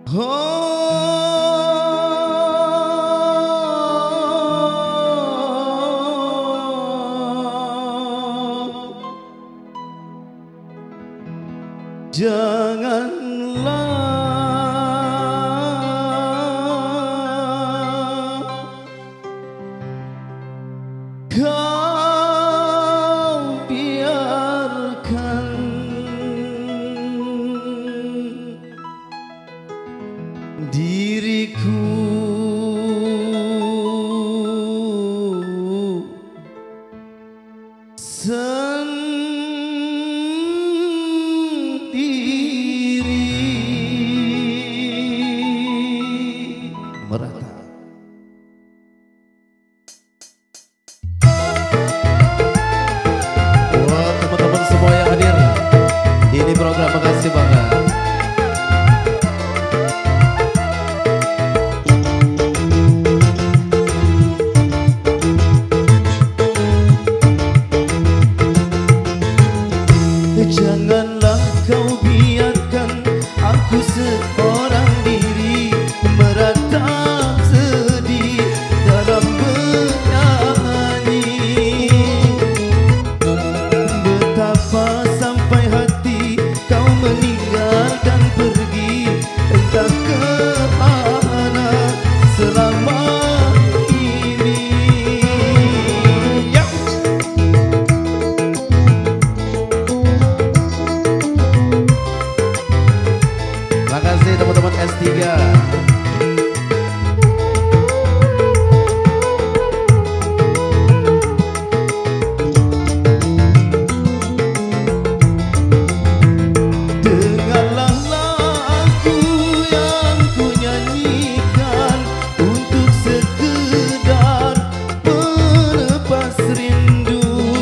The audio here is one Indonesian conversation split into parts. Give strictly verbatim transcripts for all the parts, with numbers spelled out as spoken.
Janganlah kau biarkan diriku sendiri. Merata. Buat teman-teman semua yang hadir di ini program, makasih banget. Janganlah kau biarkan aku seorang diri meratap sedih dalam bernyanyi. Betapa sampai hati kau meninggalkan pergi, entah ke mana selama ini. Ya. Makasih teman-teman S tiga. Dengarlah lagu yang ku nyanyikan untuk sekedar melepas rindu.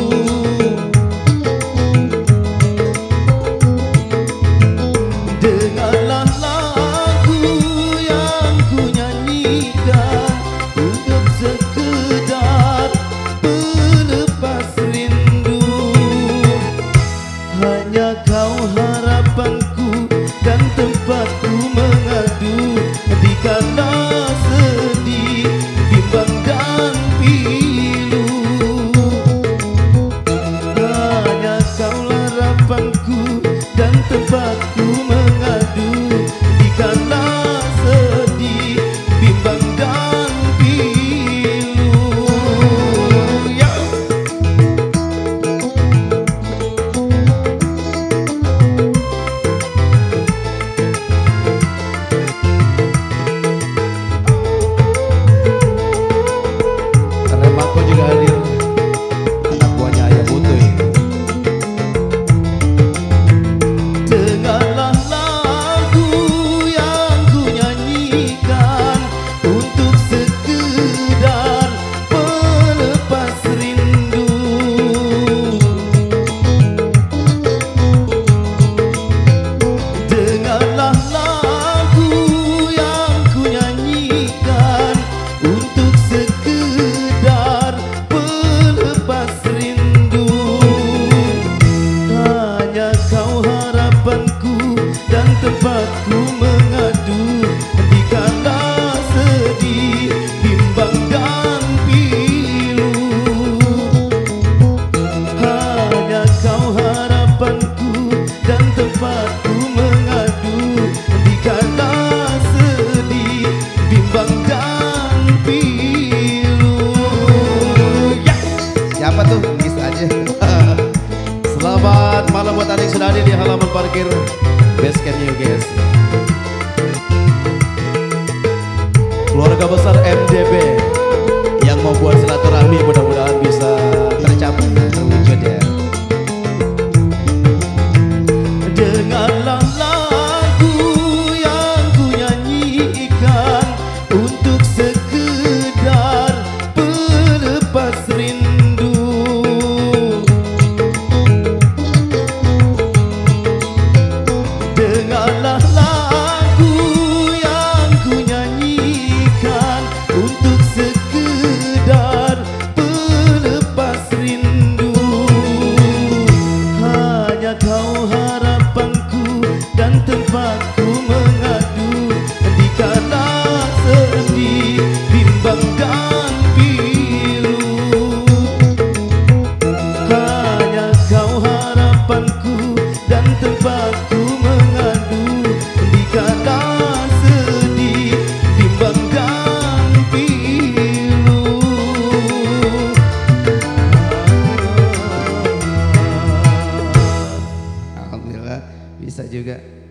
Dengarlah lagu yang ku nyanyikan untuk sekedar melepas rindu. Hanya kau harapanku dan tempatku mengadu dikala sedih, bimbang dan pilu. Hanya kau harapanku dan tempatku mengadu dikala sedih, bimbang dan pilu. Ya. Remako juga hadir, anak buahnya Ayah Butuh. Dengarlah lagu yang ku nyanyikan untuk sekedar melepas rindu. Dengarlah lagu yang ku nyanyikan untuk sekedar melepas rindu. Hanya kau harapanku dan tempatku mengadu dikala sedih, bimbang dan pilu. Hanya kau harapanku dan tempatku mengadu dikala sedih, bimbang dan pilu. Ya. Siapa tuh? Bisa aja. Selamat malam buat adik sudah hadir di halaman parkir Base Camp U G S. Keluarga besar M D B yang membuat silaturahmi mudah-mudahan bisa tercapai, terwujud ya. Dengarlah lagu yang ku nyanyikan untuk sekedar melepas rindu. Dengarlah lagu yang ku nyanyikan untuk sekedar bisa juga.